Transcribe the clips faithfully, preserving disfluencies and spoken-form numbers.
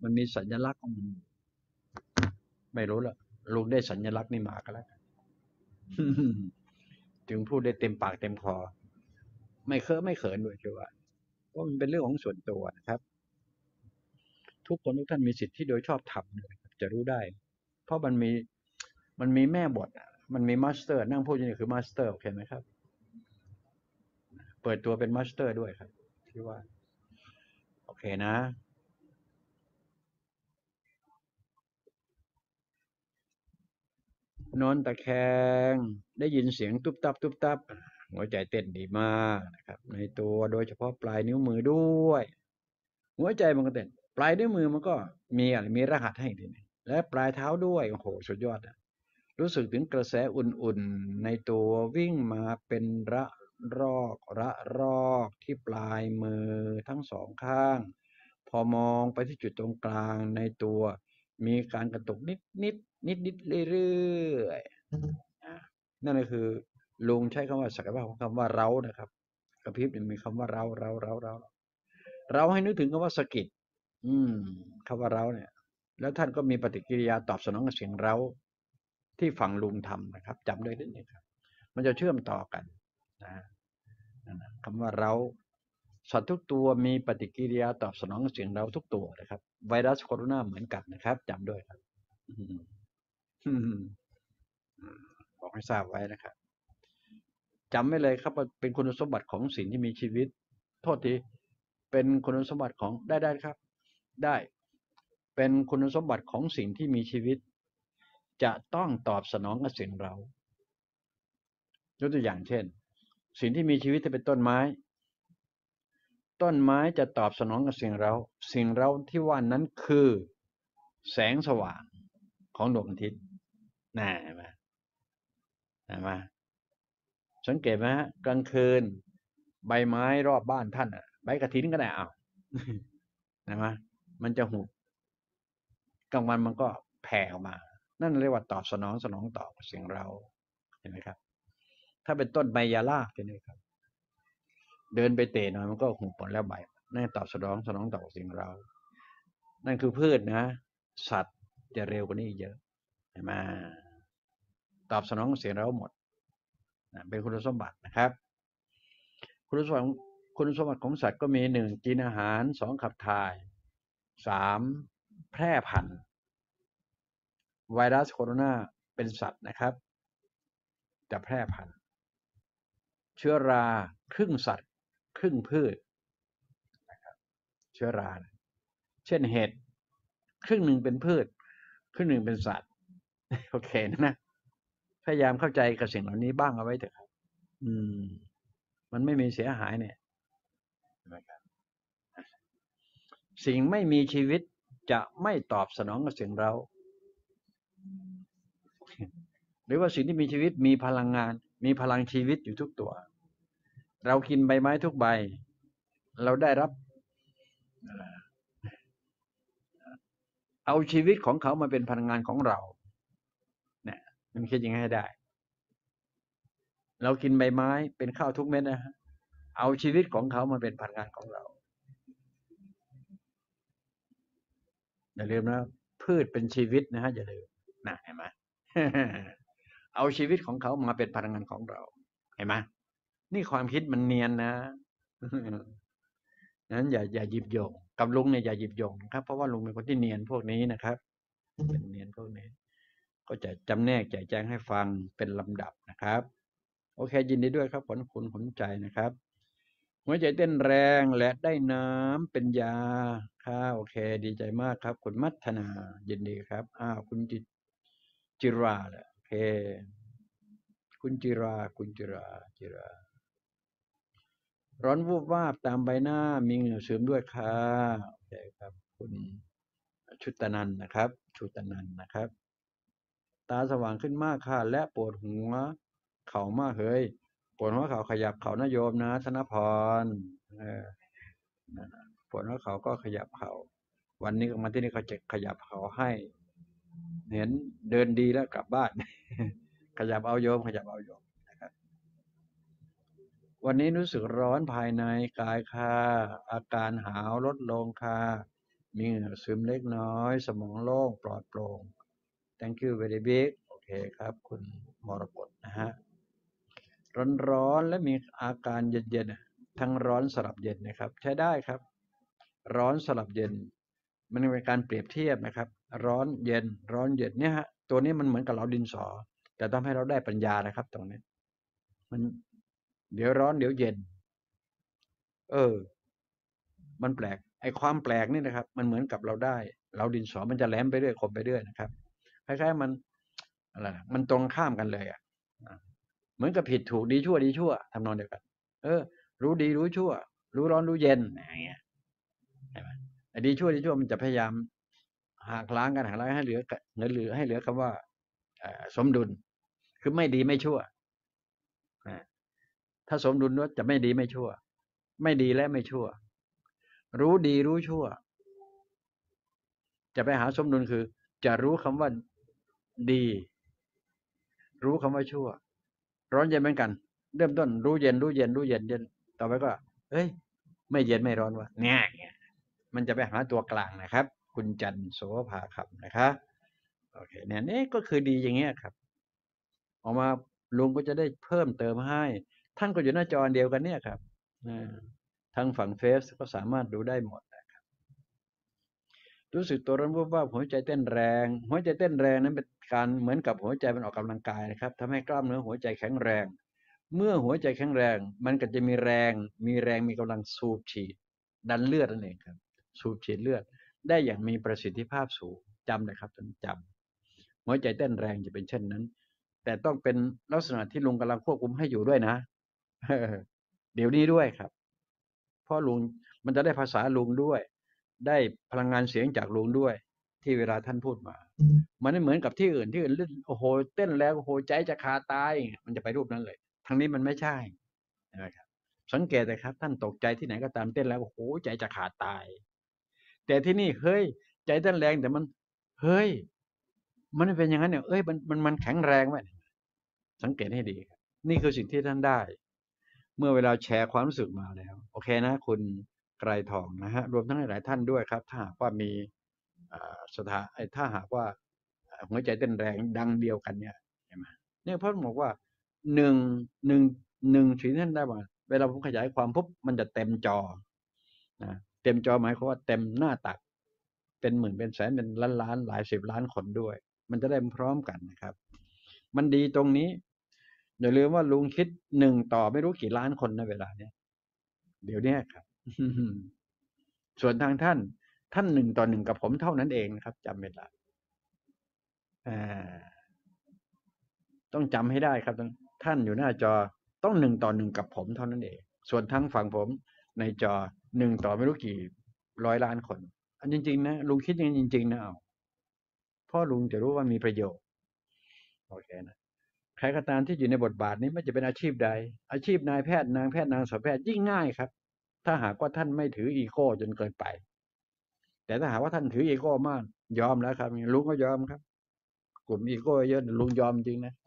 มันมีสัญลักษณ์ของมันไม่รู้ละลุงได้สัญลักษณ์นี่มาก็แล้วกัน จึงพูดได้เต็มปากเต็มคอไม่เคอะไม่เขินด้วยคือว่าเพราะมันเป็นเรื่องของส่วนตัวนะครับทุกคนทุกท่านมีสิทธิที่โดยชอบธรรมเลยจะรู้ได้เพราะมันมีมันมีแม่บทอะมันมีมาสเตอร์นั่งพูดอยู่นี่คือมาสเตอร์โอเคไหมครับเปิดตัวเป็นมาสเตอร์ด้วยครับที่ว่าโอเคนะนอนตะแคงได้ยินเสียงตุ๊บตับตุ๊บตับหัวใจเต้นดีมากนะครับในตัวโดยเฉพาะปลายนิ้วมือด้วยหัวใจมันก็เต้นปลายนิ้วมือมันก็มีอะไรมีรหัสให้ดีและปลายเท้าด้วยโอ้โหสุดยอดอะรู้สึกถึงกระแสอุ่นๆในตัววิ่งมาเป็นระรอกระรอกที่ปลายมือทั้งสองข้างพอมองไปที่จุดตรงกลางในตัวมีการกระตุกนิดนิดนิดนิดเรื่อยๆนั่นก็คือลุงใช้คำว่าศักยภาพของคำว่าเรานะครับกระพริบเนี่ยมีคำว่าเราเราเราเราเราให้นึกถึงคำว่าสะกิดอืมคำว่าเราเนี่ยแล้วท่านก็มีปฏิกิริยาตอบสนองกับเสียงเราที่ฝั่งลุงทำนะครับจำได้ด้วยนะครับมันจะเชื่อมต่อกันนะคำว่าเราสัตว์ทุกตัวมีปฏิกิริยาตอบสนองกับเสียงเราทุกตัวนะครับไวรัสโคโรนาเหมือนกันนะครับจำด้วยครับบอกให้ทราบไว้นะครับจำไว้เลยครับว่าเป็นคุณสมบัติของสิ่งที่มีชีวิตโทษทีเป็นคุณสมบัติของได้ได้ครับได้เป็นคุณสมบัติของสิ่งที่มีชีวิตจะต้องตอบสนองกับสิ่งเรายกตัวอย่างเช่นสิ่งที่มีชีวิตจะเป็นต้นไม้ต้นไม้จะตอบสนองกับสิ่งเราสิ่งเราที่ว่านั้นคือแสงสว่างของดวงอาทิตย์น่าเห็นไหมเห็นไหมสังเกตไหมฮะกลางคืนใบไม้รอบบ้านท่านอ่ะใบกระถินก็ได้อ้าวเห็นไหมมันจะหุบกลางวันมันก็แผ่ออกมานั่นเรียกว่าตอบสนองสนองตอบสิ่งเราเห็นไหมครับถ้าเป็นต้นใบยาลาเห็นไหมครับเดินไปเตะหน่อยมันก็หุบหมดแล้วใบนั่นตอบสนองสนองต่อสิ่งเรานั่นคือพืชนะสัตว์จะเร็วกว่านี้เยอะเห็นไหมตอบสนองเสียงเราหมดนะเป็นคุณสมบัตินะครับคุณสมบัติคุณสมบัติของสัตว์ก็มีหนึ่งกินอาหารสองขับถ่ายสามแพร่พันธุ์ไวรัสโคโรนาเป็นสัตว์นะครับจะแพร่พันธุ์เชื้อราครึ่งสัตว์ครึ่งพืชนะครับเชื้อราเช่นเห็ดครึ่งหนึ่งเป็นพืชครึ่งหนึ่งเป็นสัตว์โอเคนะพยายามเข้าใจกับสิ่งเหล่านี้บ้างเอาไว้เถอะครับอืมมันไม่มีเสียหายเนี่ยนะครับสิ่งไม่มีชีวิตจะไม่ตอบสนองกับสิ่งเราหรือว่าสิ่งที่มีชีวิตมีพลังงานมีพลังชีวิตอยู่ทุกตัวเรากินใบไม้ทุกใบเราได้รับเอาชีวิตของเขามาเป็นพลังงานของเราเนี่ยมันคิดยังไงให้ได้เรากินใบไม้เป็นข้าวทุกเม็ดนะฮะเอาชีวิตของเขามาเป็นพลังงานของเราอย่าลืมนะพืชเป็นชีวิตนะฮะอย่าลืมนะเห็นไหม เอาชีวิตของเขามาเป็นพลังงานของเราเห็นไหมนี่ความคิดมันเนียนนะนั้นอย่าอย่าหยิบโยงกับลุงเนี่ยอย่าหยิบโยงนะครับเพราะว่าลุงเป็นคนที่เนียนพวกนี้นะครับเป็นเนียนพวกนี้ก็จะจำแนกแจกแจงให้ฟังเป็นลำดับนะครับโอเคยินดีด้วยครับผลคุณผลใจนะครับหัวใจเต้นแรงและได้น้ำเป็นยาค่ะโอเคดีใจมากครับคุณมัทนายินดีครับอ้าวคุณจิจิราแหละโอเคคุณจิราคุณจิราจิราร้อนวูบวาบตามใบหน้ามีเหงื่อซึมด้วยค่ะโอเคครับคุณชุตนันนะครับชุตนันนะครับตาสว่างขึ้นมากค่ะและปวดหัวเข่ามากเฮ้ยปวดหัวเข่าขยับเข่านะโยมนะธนพรเออปวดหัวเข่าก็ขยับเข่าวันนี้มาที่นี่เขาจะขยับเข่าให้เห็นเดินดีแล้วกลับบ้านขยับเอาโยมขยับเอาโยมนะครับวันนี้รู้สึกร้อนภายในกายค่ะอาการหาวลดลงค่ะมีเหงื่อซึมเล็กน้อยสมองโล่งปลอดโปร่ง thank you very big โอเคครับคุณมรกตนะฮะร้อนๆและมีอาการเย็นๆทั้งร้อนสลับเย็นนะครับใช้ได้ครับร้อนสลับเย็นมันเป็นการเปรียบเทียบนะครับร้อนเย็นร้อนเย็นเนี่ยฮะตัวนี้มันเหมือนกับเราดินสอแต่ทำให้เราได้ปัญญานะครับตรงนี้มันเดี๋ยวร้อนเดี๋ยวเย็นเออมันแปลกไอ้ความแปลกนี่นะครับมันเหมือนกับเราได้เราดินสอมันจะแหลมไปเรื่อยคมไปเรื่อยนะครับคล้ายๆมันอะไรมันตรงข้ามกันเลยอ่ะเหมือนกับผิดถูกดีชั่วดีชั่วทำนองเดียวกันเออรู้ดีรู้ชั่วรู้ร้อนรู้เย็นอย่างเงี้ยใช่ไหมไอ้ดีชั่วดีชั่วมันจะพยายามหักล้างกันหักล้างให้เหลือเงินเหลือให้เหลือคำว่าสมดุลคือไม่ดีไม่ชั่วถ้าสมดุลว่าจะไม่ดีไม่ชั่วไม่ดีและไม่ชั่วรู้ดีรู้ชั่วจะไปหาสมดุลคือจะรู้คำว่าดีรู้คำว่าชั่วร้อนเย็นเหมือนกันเริ่มต้นรู้เย็นรู้เย็นรู้เย็นเย็นต่อไปก็เฮ้ยไม่เย็นไม่ร้อนวะเนี่ยมันจะไปหาตัวกลางนะครับคุณจันโสภาคำนะครับโอเคเนี่ยนี่ก็คือดีอย่างเงี้ยครับออกมาลุงก็จะได้เพิ่มเติมให้ท่านก็อยู่หน้าจอเดียวกันเนี่ยครับทางฝั่งเฟซก็สามารถดูได้หมดนะครับรู้สึกตัวร้อนวูบวาบหัวใจเต้นแรงหัวใจเต้นแรงนั้นเป็นการเหมือนกับหัวใจมันออกกำลังกายนะครับทำให้กล้ามเนื้อหัวใจแข็งแรงเมื่อหัวใจแข็งแรงมันก็จะมีแรงมีแรงมีกำลังสูบฉีดดันเลือดนั่นเองครับสูบฉีดเลือดได้อย่างมีประสิทธิภาพสูงจำนะครับท่านจำหัวใจเต้นแรงจะเป็นเช่นนั้นแต่ต้องเป็นลักษณะที่ลุงกำลังควบคุมให้อยู่ด้วยนะเดี๋ยวนี้ด้วยครับเพราะลุงมันจะได้ภาษาลุงด้วยได้พลังงานเสียงจากลุงด้วยที่เวลาท่านพูดมามันไม่เหมือนกับที่อื่นที่อื่นเล่นโอ้โหเต้นแล้วโอ้โหใจจะขาดตายมันจะไปรูปนั้นเลยทางนี้มันไม่ใช่นะครับสังเกตเลยครับท่านตกใจที่ไหนก็ตามเต้นแล้วโอ้โหใจจะขาดตายแต่ที่นี่เฮ้ยใจเต้นแรงแต่มันเฮ้ยมันไม่เป็นอย่างนั้นเนี่ยเอ้ยมันมันมันแข็งแรงไหมสังเกตให้ดีครับนี่คือสิ่งที่ท่านได้เมื่อเวลาแชร์ความรู้สึกมาแล้วโอเคนะคุณไกรทองนะฮะรวมทั้งหลายท่านด้วยครับถ้าหากว่ามีสถานถ้าหากว่าหัวใจเต้นแรงดังเดียวกันเนี่ยใช่ไหมเนี่ยเพราะบอกว่าหนึ่งหนึ่งหนึ่งสิ่งที่ท่านได้มาเวลาผมขยายความปุ๊บมันจะเต็มจอนะเต็มจอหมายความว่าเต็มหน้าตักเป็นหมื่นเป็นแสนเป็นล้านล้านหลายสิบล้านคนด้วยมันจะได้พร้อมกันนะครับมันดีตรงนี้อย่าลืมว่าลุงคิดหนึ่งต่อไม่รู้กี่ล้านคนในเวลาเนี้ยเดี๋ยวนี้ครับส่วนทางท่านท่านหนึ่งต่อหนึ่งกับผมเท่านั้นเองนะครับจำไม่ได้ต้องจำให้ได้ครับท่านอยู่หน้าจอต้องหนึ่งต่อหนึ่งกับผมเท่านั้นเองส่วนทั้งฝั่งผมในจอหนึ่งต่อไม่รู้กี่ร้อยล้านคนอันจริงๆนะลุงคิดอย่างจริงๆนะเอาพ่อลุงจะรู้ว่ามีประโยชน์โอเคนะใครก็ตามที่อยู่ในบทบาทนี้ไม่จะเป็นอาชีพใดอาชีพนายแพทย์นางแพทย์นางสัตวแพทย์ยิ่งง่ายครับถ้าหากว่าท่านไม่ถืออีโก้จนเกินไปแต่ถ้าหากว่าท่านถืออีโก้มากยอมแล้วครับลุงก็ยอมครับกลุ่มอีโก้เยอะลุงยอมจริงนะ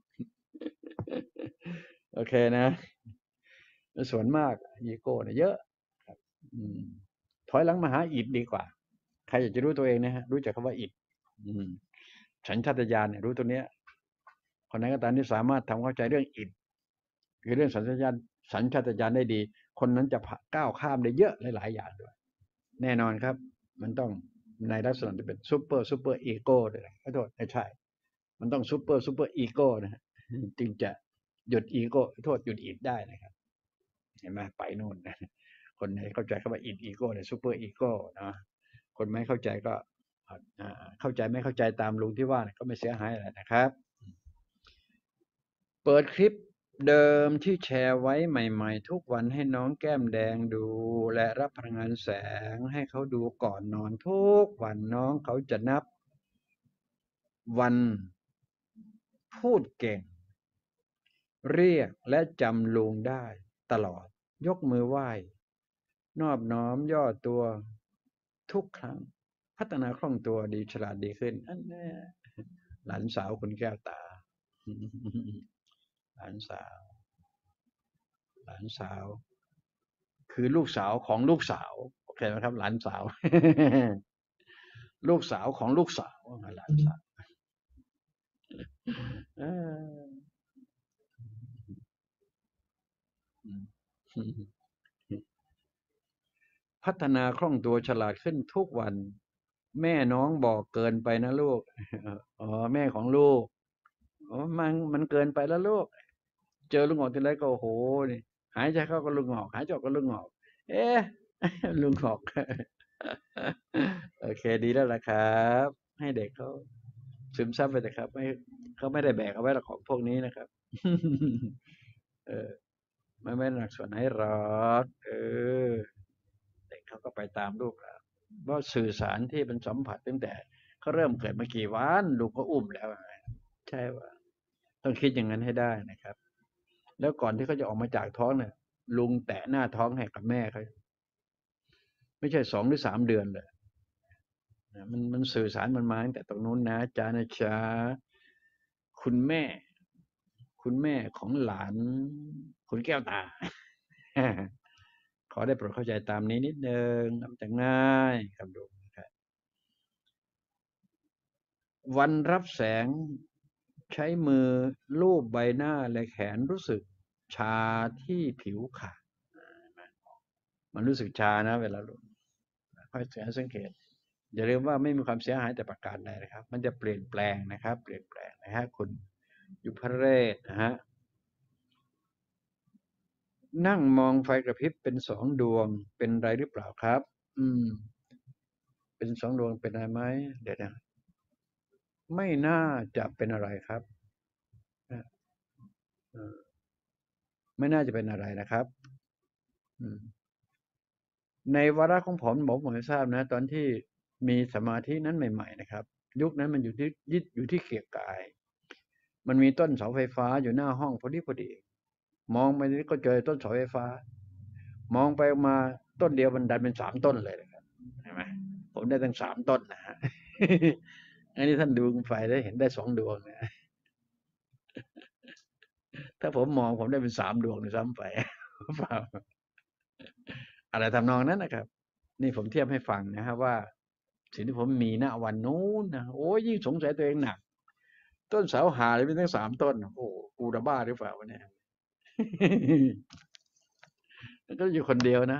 โอเคนะส่วนมากอีโก้เนี่ยเยอะครับถอยหลังมาหาอิฐดีกว่าใครอยากจะรู้ตัวเองนะฮะรู้จักคำว่าอิฐสัญชาตญาณเนี่ยรู้ตัวเนี้ยคนนั้นก็ตามที่สามารถทำเข้าใจเรื่องอิฐคือเรื่องสัญชาตญาณสัญชาตญาณได้ดีคนนั้นจะก้าวข้ามได้เยอะหลายๆอย่างด้วยแน่นอนครับมันต้องในลักษณะที่เป็นซูเปอร์ซูเปอร์อีโก้เลยขอโทษไม่ใช่มันต้องซูเปอร์ซูเปอร์อีโก้นะฮะจึงจะหยุดอีโก้โทษหยุดอิฐได้นะครับเห็นไหมไปโน่นนะคนไหนเข้าใจคำว่าอิฐอีโก้เนี่ยซูเปอร์อีโก้นะคนไม่เข้าใจก็เข้าใจไม่เข้าใจตามลุงที่ว่าก็ไม่เสียหายอะไรนะครับเปิดคลิปเดิมที่แชร์ไว้ใหม่ๆทุกวันให้น้องแก้มแดงดูและรับพลังงานแสงให้เขาดูก่อนนอนทุกวันน้องเขาจะนับวันพูดเก่งเรียกและจำลุงได้ตลอดยกมือไหว้นอบน้อมย่อตัวทุกครั้งพัฒนาคล่องตัวดีฉลาดดีขึ้นอันนี้หลานสาวคุณแก้วตาหลานสาวหลานสาวคือลูกสาวของลูกสาวโอเห็นไหมครับหลานสาว ลูกสาวของลูกสาวหลานสาวเออพัฒนาคล่องตัวฉลาดขึ้นทุกวัน แม่น้องบอกเกินไปนะลูก อ๋อแม่ของลูกอ๋อมันมันเกินไปแล้วลูก เจอลุงหงอกทีไรก็โอ้โหนี่หายใจเข้าก็ลุงหงอกหายใจออกก็ลุงหงอกเอ๊ะ ลุงหงอกโอเคดีแล้วล่ะครับ ให้เด็กเขาซึมซับไปแต่ครับไม่เขาไม่ได้แบกเอาไว้หรอกของพวกนี้นะครับ เออไม่ไม่หนักส่วนไหนหรอกเออเด็กเขาก็ไปตามลูกแล้วเพราะสื่อสารที่เป็นสัมผัสตั้งแต่เขาเริ่มเกิดมากี่วันลูกก็อุ้มแล้วใช่ว่าต้องคิดอย่างนั้นให้ได้นะครับ แล้วก่อนที่เขาจะออกมาจากท้องเนี่ยลุงแตะหน้าท้องให้กับแม่เขาไม่ใช่สองหรือสามเดือนเลยมันมันสื่อสารมันมาตั้งแต่ตรงนู้นนะจานะจ๊ะคุณแม่ คุณแม่ของหลานคุณแก้วตา ขอได้โปรดเข้าใจตามนี้นิดนึงมันจะง่ายครับดูครับวันรับแสงใช้มือลูบใบหน้าและแขนรู้สึกชาที่ผิวขามันรู้สึกชานะเวลาลูบค่อยสังเกตอย่าลืมว่าไม่มีความเสียหายแต่ประการใดนะครับมันจะเปลี่ยนแปลงนะครับ เปลี่ยนแปลงนะฮะคุณยุพเรศนะฮะนั่งมองไฟกระพริบเป็นสองดวงเป็นไรหรือเปล่าครับ อืม เป็นสองดวงเป็นอะไรไหมเดี๋ยวนะไม่น่าจะเป็นอะไรครับไม่น่าจะเป็นอะไรนะครับ อืม ในวาระของผมผมผมทราบนะ ตอนที่มีสมาธินั้นใหม่ๆนะครับ ยุคนั้นมันอยู่ที่ยึดอยู่ที่เกียรกาย มันมีต้นเสาไฟฟ้าอยู่หน้าห้องพอดีพอดี มองไปนี่ก็เจอต้นเสาไฟฟ้า มองไปมาต้นเดียวมันดันเป็นสามต้นเลยนะครับใช่ไหมผมได้ตั้งสามต้นนะฮะ อันนี้ท่านดูไฟได้เห็นได้สองดวงนะถ้าผมมองผมได้เป็นสามดวงในซ้ำไปเปล่าอะไรทำนองนั้นนะครับ นี่ผมเทียบให้ฟังนะครับว่าสิ่งที่ผมมีณวันนู้นนะโอ้ยยิ่งสงสัยตัวเองหนัก ต้นเสาหาเลยเป็นทั้งสามต้นโอ้กูระบ้าหรือเปล่าวะเนี่ยก็อยู่คนเดียวนะ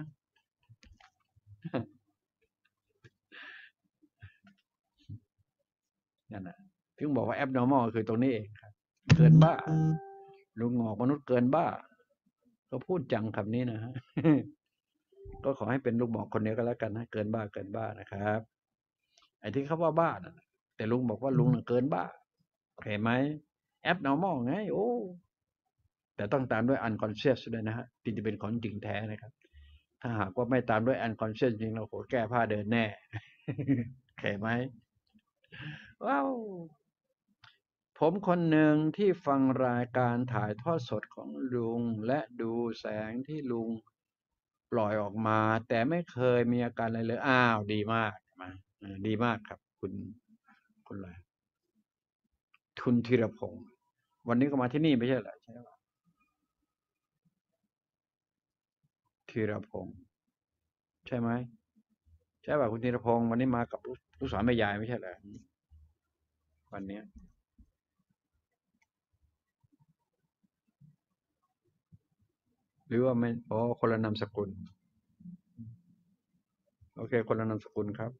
นั่นนะถึงบอกว่า abnormal คือตรงนี้เองครับเกินบ้าลุงหงอกมนุษย์เกินบ้าก็พูดจังคำนี้นะฮะก็ขอให้เป็นลุงหมอกคนเดียวก็แล้วกันนะเกินบ้าเกินบ้านะครับไอ้ที่เขาว่าบ้านะแต่ลุงบอกว่าลุงเกินบ้าเห็นไหม abnormal ไงโอ้แต่ต้องตามด้วย unconscious ด้วยนะฮะที่จะเป็นของจริงแท้นะครับถ้าหากว่าไม่ตามด้วย unconscious จริงเราโหแก้ผ้าเดินแน่เห็นไหมว้าวผมคนหนึ่งที่ฟังรายการถ่ายทอดสดของลุงและดูแสงที่ลุงปล่อยออกมาแต่ไม่เคยมีอาการอะไรเลยอ้าวดีมากมาดีมากครับคุณคุณอะไรทุนธีรพงศ์วันนี้ก็มาที่นี่ไม่ใช่เหรอใช่ไหมธีรพงศ์ใช่ไหมใช่ป่ะคุณธีรพงศ์วันนี้มากับลูกสาวแม่ยายไม่ใช่เหรอวันนี้หรือว่าไม่อ๋อคนละนามสกุลโอเคคนละนามสกุลครับ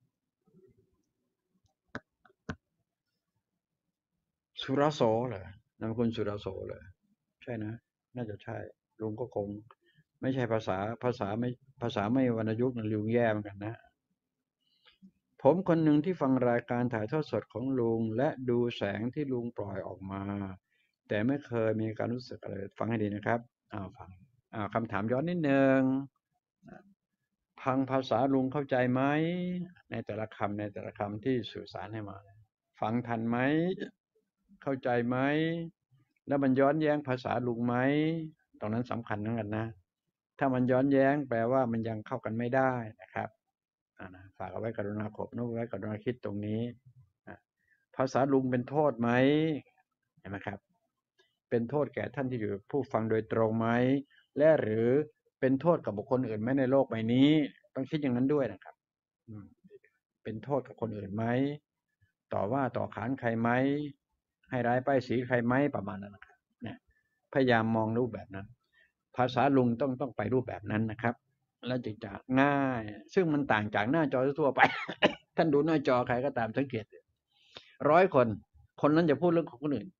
สุรโสเหรอนามสกุลสุรโสเหรอใช่นะน่าจะใช่ลุงก็คงไม่ใช่ภาษาภาษาไม่ภาษาไม่วรรณยุกต์นะลุงแย่เหมือนกันนะผมคนหนึ่งที่ฟังรายการถ่ายทอดสดของลุงและดูแสงที่ลุงปล่อยออกมาแต่ไม่เคยมีการรู้สึกอะไรฟังให้ดีนะครับอ่าฟังอ่าคำถามย้อนนิดนึงพังภาษาลุงเข้าใจไหมในแต่ละคำในแต่ละคำที่สื่อสารให้มาฟังทันไหมเข้าใจไหมแล้วมันย้อนแย้งภาษาลุงไหมตรงนั้นสำคัญเหมือนกันนะถ้ามันย้อนแย้งแปลว่ามันยังเข้ากันไม่ได้นะครับฝากเอาไว้กรุณาขบนุไว้กรุณาคิดตรงนี้ภาษาลุงเป็นโทษไหมเห็นไหมครับเป็นโทษแก่ท่านที่อยู่ผู้ฟังโดยตรงไหมและหรือเป็นโทษกับบุคคลอื่นไหมในโลกใบนี้ต้องคิดอย่างนั้นด้วยนะครับอืมเป็นโทษกับคนอื่นไหมต่อว่าต่อขานใครไหมให้ร้ายป้ายสีใครไหมประมาณนั้นนะครับเนี่ยพยายามมองรูปแบบนั้นภาษาลุงต้องต้องไปรูปแบบนั้นนะครับแล้วจึงจะง่ายซึ่งมันต่างจากหน้าจอทั่วไป ท่านดูหน้าจอใครก็ตามสังเกตร้อยคนคนนั้นจะพูดเรื่องของคนอื่น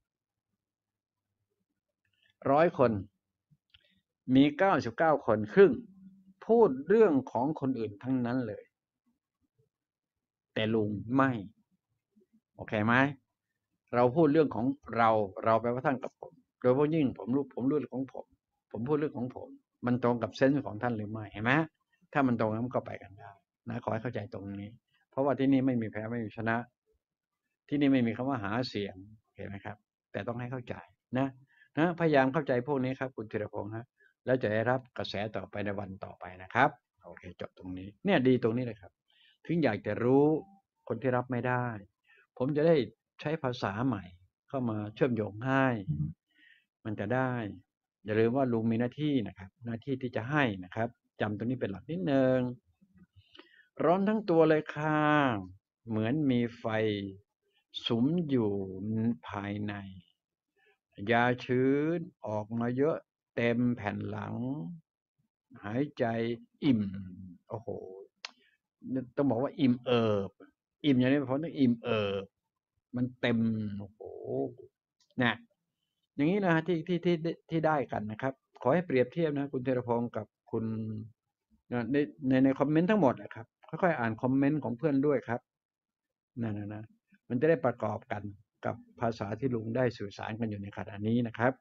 ร้อยคนมีเก้าสิบเก้าคนครึ่งพูดเรื่องของคนอื่นทั้งนั้นเลยแต่ลุงไม่โอเคไหมเราพูดเรื่องของเราเราแปลว่าท่านกับผมโดยเฉพาะยิ่งผมรู้ผมรู้เรื่องของผมผมพูดเรื่องของผมมันตรงกับเซนส์ของท่านหรือไม่เห็นไหมถ้ามันตรงนั้นก็ไปกันได้นะขอให้เข้าใจตรงนี้เพราะว่าที่นี่ไม่มีแพ้ไม่มีชนะที่นี่ไม่มีคำว่าหาเสียงเห็นไหมครับแต่ต้องให้เข้าใจนะนะพยายามเข้าใจพวกนี้ครับคุณธีรพงษ์ฮะแล้วจะได้รับกระแสต่อไปในวันต่อไปนะครับโอเคจบตรงนี้เนี่ยดีตรงนี้เลยครับถึงอยากจะรู้คนที่รับไม่ได้ผมจะได้ใช้ภาษาใหม่เข้ามาเชื่อมโยงให้มันจะได้อย่าลืมว่าลุงมีหน้าที่นะครับหน้าที่ที่จะให้นะครับจำตรงนี้เป็นหลักนิดนึงร้อนทั้งตัวเลยค่ะเหมือนมีไฟสุมอยู่ภายในยาชื้นออกมาเยอะเต็มแผ่นหลังหายใจอิ่มโอ้โหต้องบอกว่าอิ่มเอิบอิ่มอย่างนี้เพราะต้องอิ่มเอิบมันเต็มโอ้โหนะอย่างนี้นะที่ที่ที่ที่ได้กันนะครับขอให้เปรียบเทียบนะคุณเทรพงศ์กับคุณในในในคอมเมนต์ทั้งหมดนะครับค่อยๆอ่านคอมเมนต์ของเพื่อนด้วยครับนั่นนะนะมันจะได้ประกอบกันกับภาษาที่ลุงได้สื่อสารกันอยู่ในขณะนี้นะครับ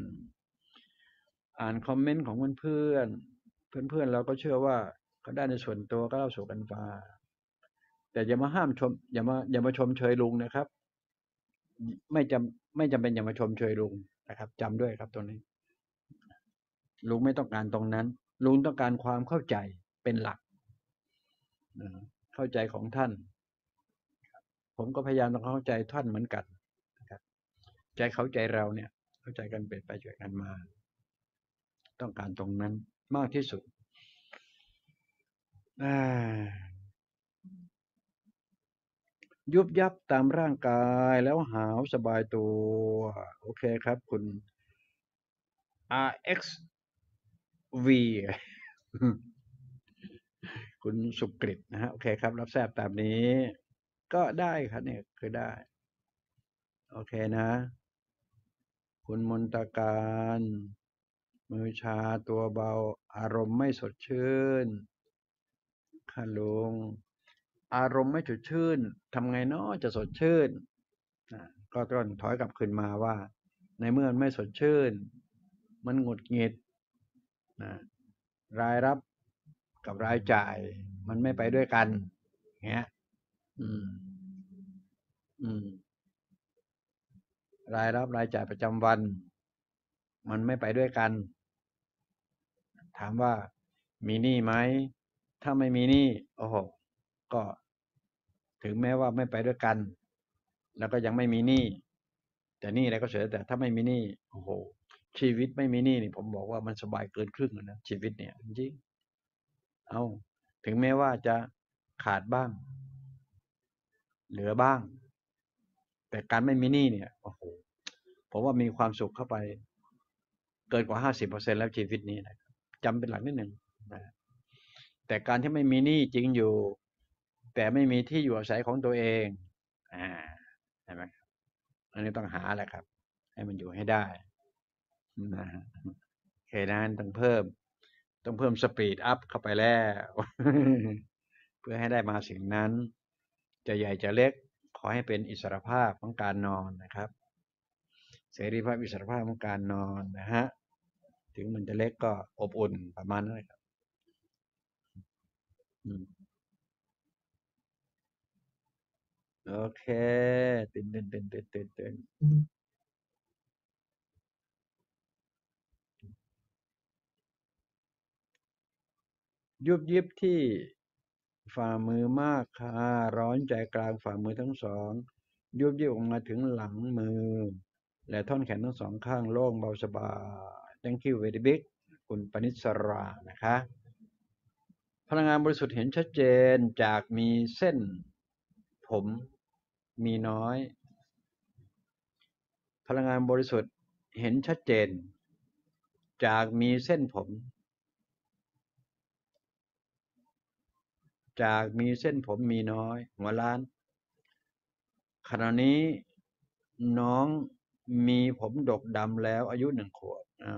อ่านคอมเมนต์ของเพื่อนเพื่อนเพื่อนเราก็เชื่อว่าเขาได้ในส่วนตัวก็เล่าสู่กันฟังแต่อย่ามาห้ามชมอย่ามาอย่ามาชมเชยลุงนะครับไม่จำไม่จำเป็นอย่ามาชมเชยลุงนะครับจำด้วยครับตรงนี้ลุงไม่ต้องการตรงนั้นลุงต้องการความเข้าใจเป็นหลักเข้าใจของท่านผมก็พยายามต้องเข้าใจท่านเหมือนกันนะครับใจเขาใจเราเนี่ยเข้าใจกันเป็นไปช่วยกันมาต้องการตรงนั้นมากที่สุดยุบยับตามร่างกายแล้วหาวสบายตัวโอเคครับคุณ อาร์ เอ็กซ์ วี คุณสุกฤตนะฮะโอเคครับรับทราบตามนี้ก็ได้ครับเนี่ยคือได้โอเคนะคุณมนตการมือชาตัวเบาอารมณ์ไม่สดชื่นค่ะลุงอารมณ์ไม่สดชื่นทำไงเนาะจะสดชื่นก็ต้องถอยกลับคืนมาว่าในเมื่อไม่สดชื่นมันหงุดหงิดนะรายรับกับรายจ่ายมันไม่ไปด้วยกันเงี้ยอืมอืมรายรับรายจ่ายประจำวันมันไม่ไปด้วยกันถามว่ามีหนี้ไหมถ้าไม่มีหนี้โอ้โหก็ถึงแม้ว่าไม่ไปด้วยกันแล้วก็ยังไม่มีหนี้แต่หนี้อะไรก็เสียแต่ถ้าไม่มีหนี้โอ้โหชีวิตไม่มีหนี้นี่ผมบอกว่ามันสบายเกินครึ่งนะชีวิตเนี่ยจริงเอาถึงแม้ว่าจะขาดบ้างเหลือบ้างแต่การไม่มีหนี้เนี่ยโอ้โหผมว่ามีความสุขเข้าไปเกินกว่าห้าสิบเปอร์เซ็นต์แล้วชีวิตนี้นะจำเป็นหลักนิดหนึ่งนะแต่การที่ไม่มีหนี้จริงอยู่แต่ไม่มีที่อยู่อาศัยของตัวเองอ่าใช่ไหมอันนี้ต้องหาแหละครับให้มันอยู่ให้ได้นะโอเคนั้นต้องเพิ่มต้องเพิ่มสปีดอัพเข้าไปแล้วเพื่อให้ได้มาสิ่งนั้นจะใหญ่จะเล็กขอให้เป็นอิสรภาพของการนอนนะครับเสรีภาพอิสรภาพของการนอนนะฮะถึงมันจะเล็กก็อบอุ่นประมาณนั้นครับโอเคตื่นตื่นตื่นตื่นตื่นตื่นยุบยิบที่ฝ่ามือมากค่ะร้อนใจกลางฝ่ามือทั้งสองยุบยิบออกมาถึงหลังมือและท่อนแขนทั้งสองข้างโล่งเบาสบาย thank you very big คุณปนิสรานะคะพลังงานบริสุทธิ์เห็นชัดเจนจากมีเส้นผมมีน้อยพลังงานบริสุทธิ์เห็นชัดเจนจากมีเส้นผมจากมีเส้นผมมีน้อยหัวล้านขณะนี้น้องมีผมดกดำแล้วอายุหนึ่งขวบอ๋อ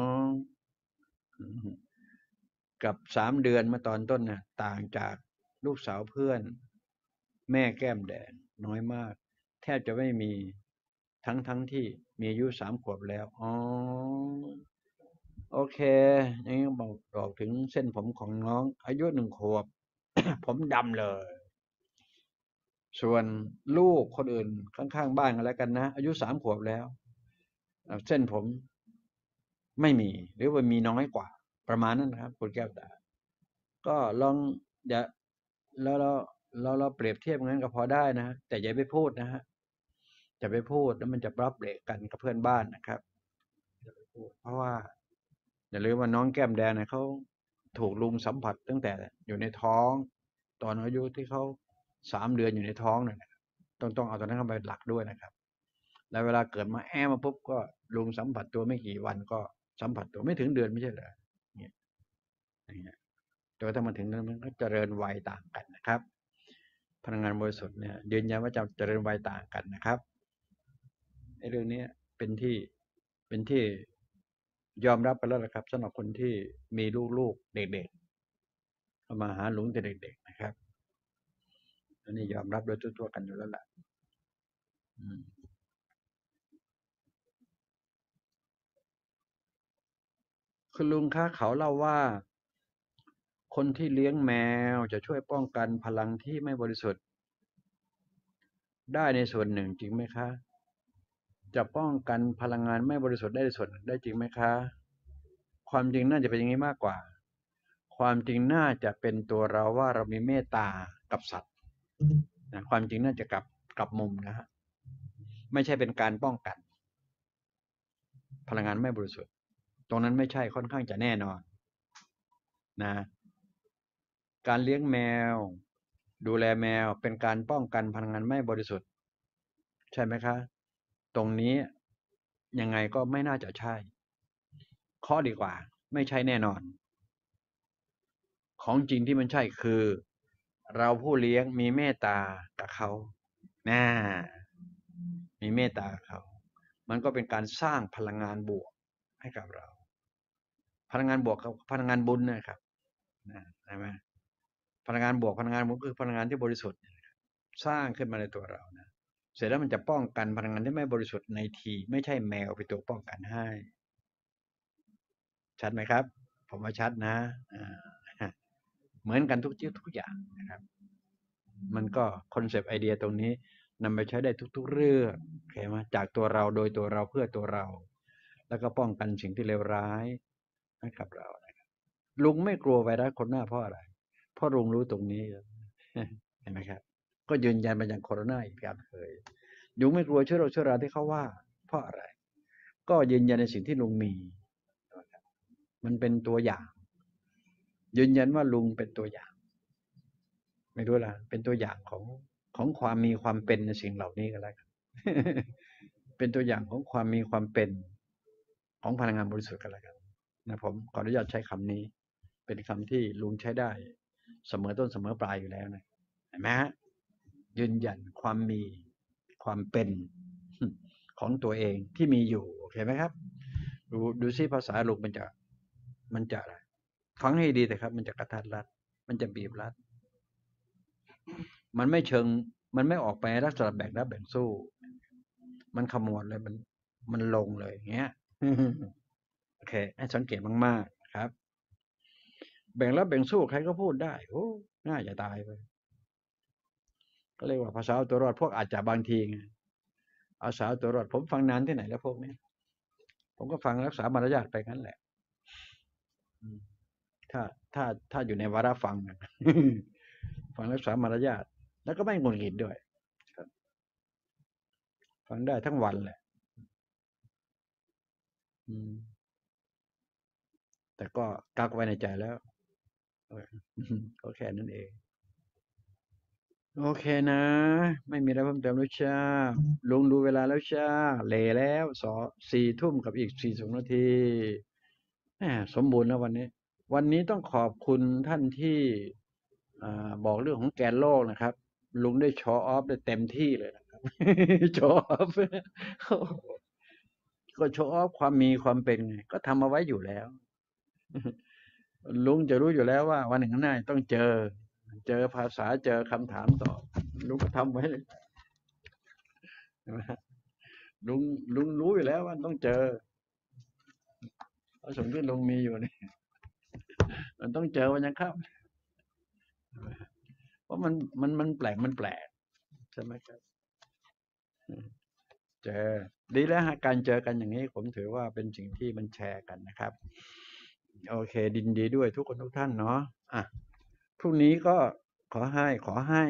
กับสามเดือนเมื่อตอนต้นนะต่างจากลูกสาวเพื่อนแม่แก้มแดงน้อยมากแทบจะไม่มีทั้งทั้งที่มีอายุสามขวบแล้วอ๋อโอเคอย่างนี้บอกบอกถึงเส้นผมของน้องอายุหนึ่งขวบ ผมดำเลย ส่วนลูกคนอื่นข้างๆบ้านกันแล้วกันนะอายุสามขวบแล้วเส้นผมไม่มีหรือว่ามีน้อยกว่าประมาณนั้นนะครับคุณแก้วตาก็ลองอย่าแล้วเราเราเราเปรียบเทียบงั้นก็พอได้นะแต่อย่าไปพูดนะฮะจะไปพูดแล้วมันจะปรับเบรกกันกับเพื่อนบ้านนะครับอย่าไปพูดเพราะว่าอย่าลืมว่าน้องแก้มแดงเนี่ยเขาถูกลุงสัมผัสตั้งแต่อยู่ในท้องตอนอายุที่เขาสามเดือนอยู่ในท้องเนี่ยต้องต้องเอาตอนนั้นเข้าไปหลักด้วยนะครับแล้วเวลาเกิดมาแอมาปุ๊บก็ลุงสัมผัสตัวไม่กี่วันก็สัมผัสตัวไม่ถึงเดือนไม่ใช่เหรอเนี่ยอย่างเงี้ยแต่ว่าถ้ามันถึงนั้นมันก็เจริญวัยต่างกันนะครับพลังงานบริสุทธิ์เนี่ยยืนยันว่าจะเจริญวัยต่างกันนะครับไอ้เรื่องนี้เป็นที่เป็นที่ยอมรับไปแล้วนะครับสำหรับคนที่มีลูกๆเด็กๆเข้ามาหาหลวงแต่เด็กๆนะครับอันนี้ยอมรับโดยทั่วๆกันอยู่แล้วล่ะคุณลุงคะเขาเล่าว่าคนที่เลี้ยงแมวจะช่วยป้องกันพลังที่ไม่บริสุทธิ์ได้ในส่วนหนึ่งจริงไหมคะจะป้องกันพลังงานไม่บริสุทธิ์ได้ในส่วนหนึ่งได้จริงไหมคะความจริงน่าจะเป็นอย่างนี้มากกว่าความจริงน่าจะเป็นตัวเราว่าเรามีเมตตากับสัตว์นะความจริงน่าจะกลับกลับมุมนะฮะไม่ใช่เป็นการป้องกันพลังงานไม่บริสุทธิ์ตรงนั้นไม่ใช่ค่อนข้างจะแน่นอนนะการเลี้ยงแมวดูแลแมวเป็นการป้องกันพลังงานไม่บริสุทธิ์ใช่ไหมคะตรงนี้ยังไงก็ไม่น่าจะใช่ข้อดีกว่าไม่ใช่แน่นอนของจริงที่มันใช่คือเราผู้เลี้ยงมีเมตตากับเขาน่ามีเมตตากับเขามันก็เป็นการสร้างพลังงานบวกให้กับเราพลังงานบวกกับพลังงานบุญนะครับนะใช่ไหมพลังงานบวกพลังงานบุญคือพลังงานที่บริสุทธิ์สร้างขึ้นมาในตัวเรานะเสร็จแล้วมันจะป้องกันพลังงานที่ไม่บริสุทธิ์ในทีไม่ใช่แมวเป็นตัวป้องกันให้ชัดไหมครับผมว่าชัดนะเหมือนกันทุกชิ้วทุกอย่างนะครับมันก็คอนเซปต์ไอเดียตรงนี้นำไปใช้ได้ทุกๆเรื่องเข้าใจไหมจากตัวเราโดยตัวเราเพื่อตัวเราแล้วก็ป้องกันสิ่งที่เลวร้ายให้กับเรานะครับลุงไม่กลัวไวรัสโคโรนาเพราะอะไรเพราะลุงรู้ตรงนี้เห็นไหมครับก็ยืนยันมาอย่างโคโรนาอีกแบบเคยลุงไม่กลัวเชื้อโรคเชื้อราที่เขาว่าเพราะอะไรก็ยืนยันในสิ่งที่ลุงมีมันเป็นตัวอย่างยืนยันว่าลุงเป็นตัวอย่างไม่รู้ล่ะเป็นตัวอย่างของของความมีความเป็นในสิ่งเหล่านี้ก็แล้วกันเป็นตัวอย่างของความมีความเป็นของพลังงานบริสุทธิ์กันแล้วกันนะผมขออนุญาตใช้คำนี้เป็นคำที่ลุงใช้ได้เสมอต้นเสมอปลายอยู่แล้วนะเห็นไหมฮะยืนยันความมีความเป็นของตัวเองที่มีอยู่โอเคไหมครับดูดูซิภาษาลุงมันจะมันจะอะไรฟังให้ดีแต่ครับมันจะกระทัดรัดมันจะบีบรัดมันไม่เชิงมันไม่ออกไปลักษณะแบ่งรับแบ่งสู้มันขมวดเลยมันมันลงเลยอย่างเงี้ยโอเคให้สังเกตมากๆนะครับแบ่งรับแบ่งสู้ใครก็พูดได้โอ้น่าจะตายไปก็เรียกว่าภาษาเอาตัวรอดพวกอาจจะบางทีไงเอาสาวตัวรอดผมฟังนานที่ไหนแล้วพวกนี้ผมก็ฟังรักษามารยาทไปงั้นแหละถ้าถ้าถ้าอยู่ในวาระฟังฟังรักษามารยาทแล้วก็ไม่หงุดหงิดด้วยฟังได้ทั้งวันแหละแต่ก็กักไว้ในใจแล้วก็แค่นั้นเองโอเคนะ ไม่มีอะไรเพิ่มเติมแล้วจ้าลุงดูเวลาแล้วจ้าเหล่แล้วสอสี่ทุ่มกับอีกสี่สิบนาทีแหมสมบูรณ์แล้ววันนี้ วันนี้ต้องขอบคุณท่านที่อ่าบอกเรื่องของแกนโลกนะครับ ลุงได้โชว์ออฟได้เต็มที่เลยนะครับ โชว์ออฟก็โชว์ออฟความมีความเป็นไงก็ทำเอาไว้อยู่แล้ว ลุงจะรู้อยู่แล้วว่าวันหนึ่งข้างหน้าต้องเจอ เจอภาษาเจอคำถามตอบลุงก็ทำไว้เลยใช่ไหมลุงลุงรู้อยู่แล้วว่าต้องเจอเพราะสมที่ลุงมีอยู่นี่มันต้องเจอวันยังครับเพราะมันมันมันแปลกมันแปลกใช่ไหมครับเจอดีแล้วฮะการเจอกันอย่างนี้ผมถือว่าเป็นสิ่งที่มันแชร์กันนะครับโอเคดินดีด้วยทุกคนทุกท่านเนาะอ่ะพรุ่งนี้ก็ขอให้ขอให้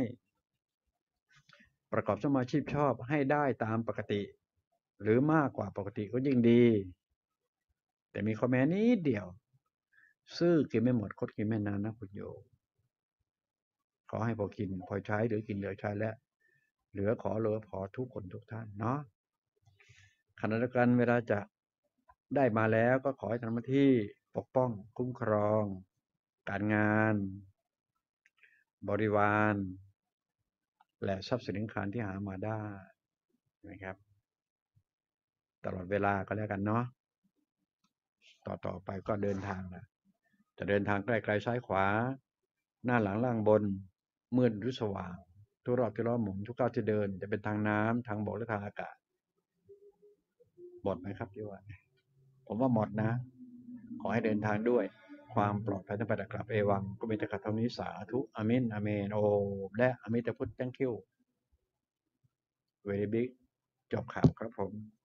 ประกอบสมาชีพชอบให้ได้ตามปกติหรือมากกว่าปกติก็ยิ่งดีแต่มีข้อแม้นิดเดียวซื้อกินไม่หมดคดกินไม่นานนะคุณโยมขอให้พอกินพอใช้หรือกินเหลือใช้และเหลือขอเหลือพอทุกคนทุกท่านเนาะขณะเดียวกันเวลาจะได้มาแล้วก็ขอให้ทำหน้าที่ปกป้องคุ้มครองการงานบริวารและทรัพย์สินสินค้าที่หามาได้นะครับตลอดเวลาก็แล้วกันเนาะต่อต่อไปก็เดินทางนะจะเดินทางใกล้ไกลซ้ายขวาหน้าหลังล่างบนมืดหรือสว่างทุกรอบที่ล้อหมุนทุกก้าวที่เดินจะเป็นทางน้ำทางบกและทางอากาศหมดไหมครับพี่ว่าผมว่าหมดนะขอให้เดินทางด้วยความปลอดภัยทั้งไปและกลับเอวังก็มีแต่ขัดเท่านี้สาธุอาเมนอาเมนโอและอมิตรพุทธ thank you very big จบข่าวครับผม